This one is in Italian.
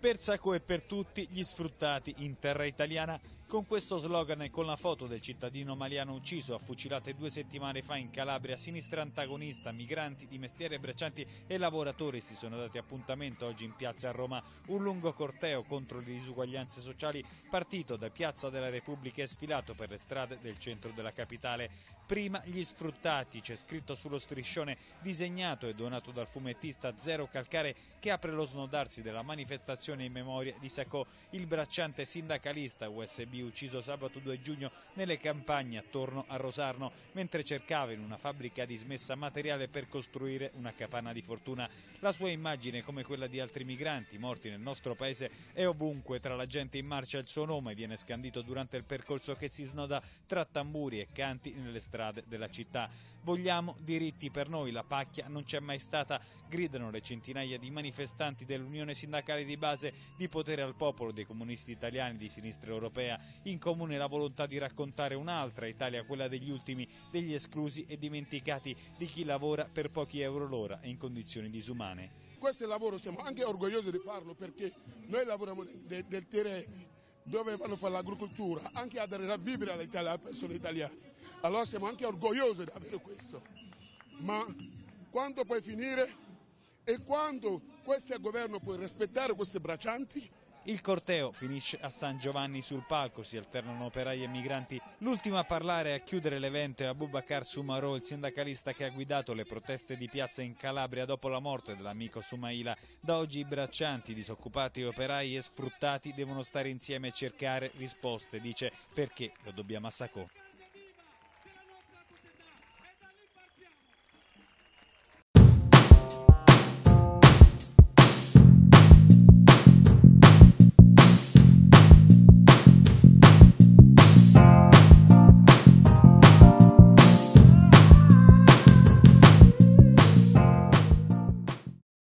Per Sacco e per tutti gli sfruttati in terra italiana. Con questo slogan e con la foto del cittadino maliano ucciso a fucilate 2 settimane fa in Calabria, sinistra antagonista, migranti di mestiere, braccianti e lavoratori si sono dati appuntamento oggi in piazza a Roma. Un lungo corteo contro le disuguaglianze sociali partito da Piazza della Repubblica e sfilato per le strade del centro della capitale. Prima gli sfruttati, c'è scritto sullo striscione disegnato e donato dal fumettista Zero Calcare, che apre lo snodarsi della manifestazione in memoria di Sacco, il bracciante sindacalista USB ucciso sabato 2 giugno nelle campagne attorno a Rosarno mentre cercava in una fabbrica dismessa materiale per costruire una capanna di fortuna. La sua immagine, come quella di altri migranti morti nel nostro paese, è ovunque. Tra la gente in marcia il suo nome viene scandito durante il percorso che si snoda tra tamburi e canti nelle strade della città. Vogliamo diritti per noi, la pacchia non c'è mai stata, gridano le centinaia di manifestanti dell'Unione Sindacale di Base. Di Potere al Popolo dei comunisti italiani di sinistra europea, in comune la volontà di raccontare un'altra Italia, quella degli ultimi, degli esclusi e dimenticati, di chi lavora per pochi euro l'ora e in condizioni disumane. Questo lavoro siamo anche orgogliosi di farlo perché noi lavoriamo del terreno dove vanno a fare l'agricoltura, anche a dare da vivere all'Italia, alle persone italiane. Allora siamo anche orgogliosi di avere questo. Ma quando puoi finire e quando questo governo può rispettare questi braccianti? Il corteo finisce a San Giovanni sul palco, si alternano operai e migranti. L'ultimo a parlare e a chiudere l'evento è Abubakar Soumarò, il sindacalista che ha guidato le proteste di piazza in Calabria dopo la morte dell'amico Soumaila. Da oggi i braccianti, disoccupati, operai e sfruttati devono stare insieme e cercare risposte, dice, perché lo dobbiamo a Sacco.